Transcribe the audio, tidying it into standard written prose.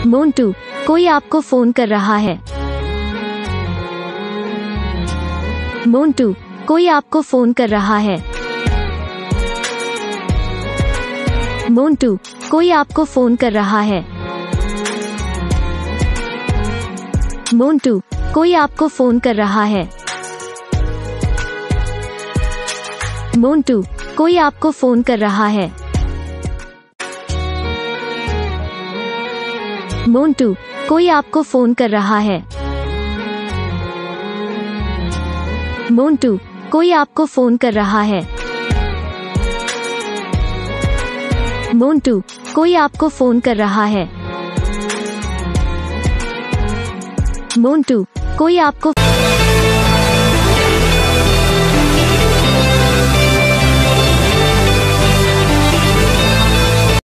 मोंटू, कोई आपको फोन कर रहा है। मोंटू, कोई आपको फोन कर रहा है। मोंटू, कोई आपको फोन कर रहा है। मोंटू, कोई आपको फोन कर रहा है। मोंटू, कोई आपको फोन कर रहा है। मोंटू, कोई आपको फोन कर रहा है। मोंटू, कोई आपको फोन कर रहा है। मोंटू, कोई आपको फोन कर रहा है। मोंटू, कोई आपको